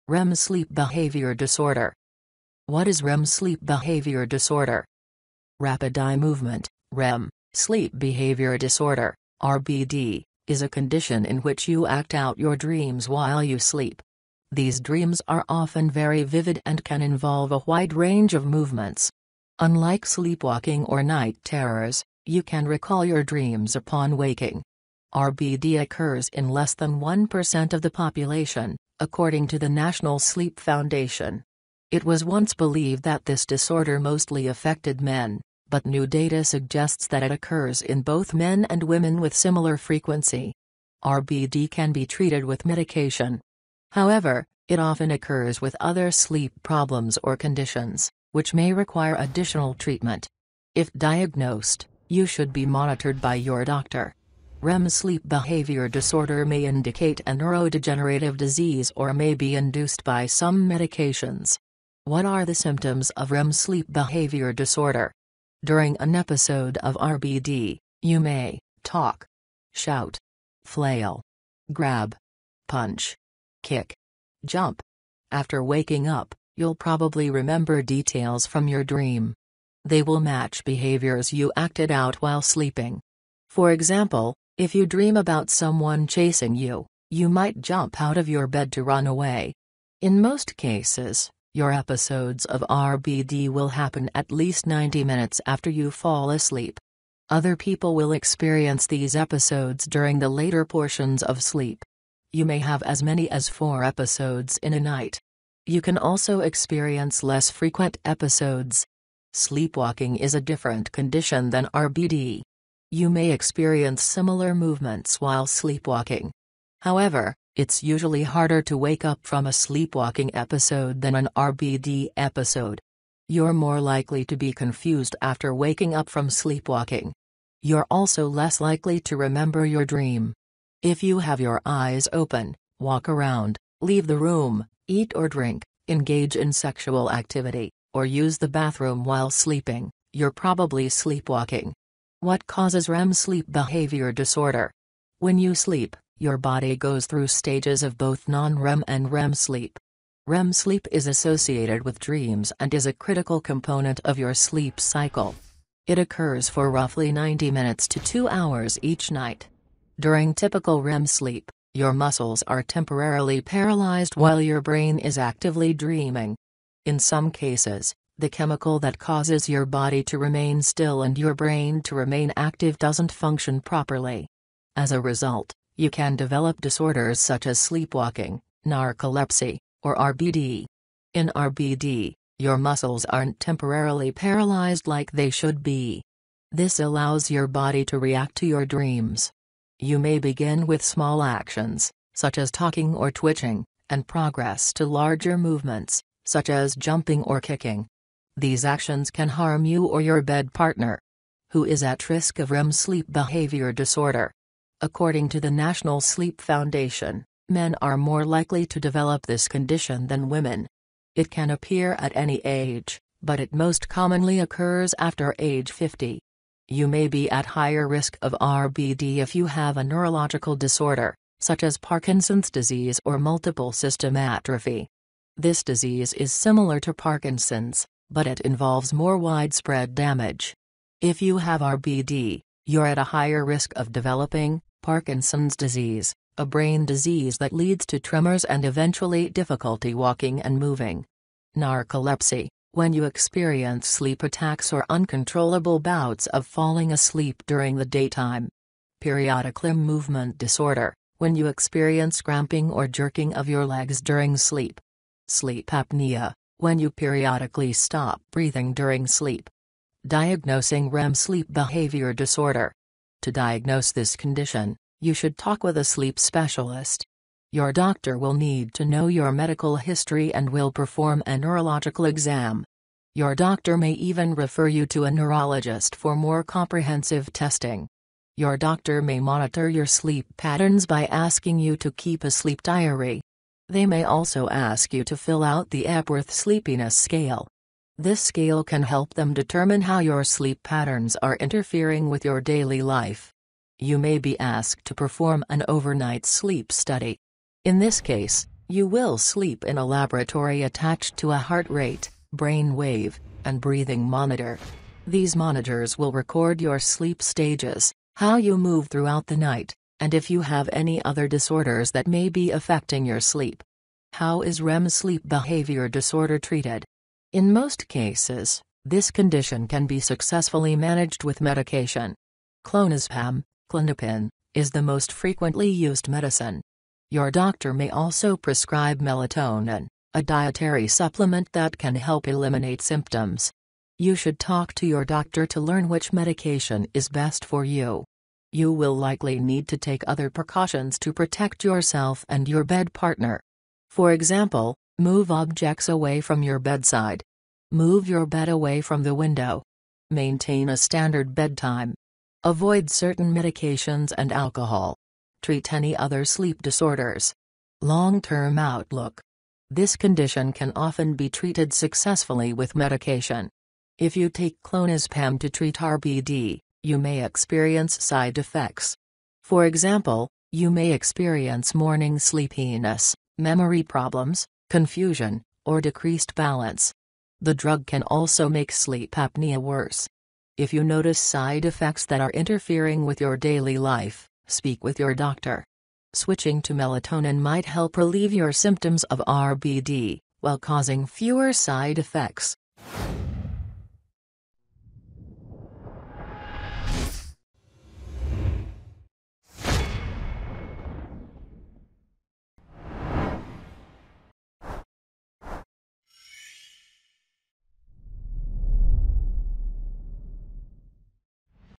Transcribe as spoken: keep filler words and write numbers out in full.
R E M sleep behavior disorder. What is R E M sleep behavior disorder? Rapid eye movement, R E M, sleep behavior disorder, R B D, is a condition in which you act out your dreams while you sleep. These dreams are often very vivid and can involve a wide range of movements. Unlike sleepwalking or night terrors, you can recall your dreams upon waking. R B D occurs in less than one percent of the population, according to the National Sleep Foundation. It was once believed that this disorder mostly affected men, but new data suggests that it occurs in both men and women with similar frequency. R B D can be treated with medication. However, it often occurs with other sleep problems or conditions, which may require additional treatment. If diagnosed, you should be monitored by your doctor. R E M sleep behavior disorder may indicate a neurodegenerative disease or may be induced by some medications. What are the symptoms of R E M sleep behavior disorder? During an episode of R B D, you may talk, shout, flail, grab, punch, kick, jump. After waking up, you'll probably remember details from your dream. They will match behaviors you acted out while sleeping. For example, if you dream about someone chasing you, you might jump out of your bed to run away. In most cases, your episodes of R B D will happen at least ninety minutes after you fall asleep. Other people will experience these episodes during the later portions of sleep. You may have as many as four episodes in a night. You can also experience less frequent episodes. Sleepwalking is a different condition than R B D. You may experience similar movements while sleepwalking. However, it's usually harder to wake up from a sleepwalking episode than an R B D episode. You're more likely to be confused after waking up from sleepwalking. You're also less likely to remember your dream. If you have your eyes open, walk around, leave the room, eat or drink, engage in sexual activity, or use the bathroom while sleeping, you're probably sleepwalking. What causes R E M sleep behavior disorder? When you sleep, your body goes through stages of both non-R E M and R E M sleep. R E M sleep is associated with dreams and is a critical component of your sleep cycle. It occurs for roughly ninety minutes to two hours each night. During typical R E M sleep, your muscles are temporarily paralyzed while your brain is actively dreaming. In some cases, the chemical that causes your body to remain still and your brain to remain active doesn't function properly. As a result, you can develop disorders such as sleepwalking, narcolepsy, or R B D. In R B D, your muscles aren't temporarily paralyzed like they should be. This allows your body to react to your dreams. You may begin with small actions, such as talking or twitching, and progress to larger movements, such as jumping or kicking. These actions can harm you or your bed partner. Who is at risk of R E M sleep behavior disorder? According to the National Sleep Foundation, men are more likely to develop this condition than women. It can appear at any age, but it most commonly occurs after age fifty. You may be at higher risk of R B D if you have a neurological disorder, such as Parkinson's disease or multiple system atrophy. This disease is similar to Parkinson's, but it involves more widespread damage. If you have R B D, you're at a higher risk of developing Parkinson's disease, a brain disease that leads to tremors and eventually difficulty walking and moving. Narcolepsy, when you experience sleep attacks or uncontrollable bouts of falling asleep during the daytime. Periodic limb movement disorder, when you experience cramping or jerking of your legs during sleep. Sleep apnea, when you periodically stop breathing during sleep. Diagnosing R E M sleep behavior disorder. To diagnose this condition, you should talk with a sleep specialist. Your doctor will need to know your medical history and will perform a neurological exam. Your doctor may even refer you to a neurologist for more comprehensive testing. Your doctor may monitor your sleep patterns by asking you to keep a sleep diary. They may also ask you to fill out the Epworth Sleepiness Scale. This scale can help them determine how your sleep patterns are interfering with your daily life. You may be asked to perform an overnight sleep study. In this case, You will sleep in a laboratory attached to a heart rate, brain wave, and breathing monitor. These monitors will record your sleep stages, how you move throughout the night, and if you have any other disorders that may be affecting your sleep. How is R E M sleep behavior disorder treated? In most cases, this condition can be successfully managed with medication. Clonazepam, clonopin, is the most frequently used medicine. Your doctor may also prescribe melatonin, a dietary supplement that can help eliminate symptoms. You should talk to your doctor to learn which medication is best for you. You will likely need to take other precautions to protect yourself and your bed partner. For example, move objects away from your bedside. Move your bed away from the window. Maintain a standard bedtime. Avoid certain medications and alcohol. Treat any other sleep disorders. Long-term outlook. This condition can often be treated successfully with medication. If you take clonazepam to treat R B D, you may experience side effects. For example, you may experience morning sleepiness, memory problems, confusion, or decreased balance. The drug can also make sleep apnea worse. If you notice side effects that are interfering with your daily life, speak with your doctor. Switching to melatonin might help relieve your symptoms of R B D, while causing fewer side effects.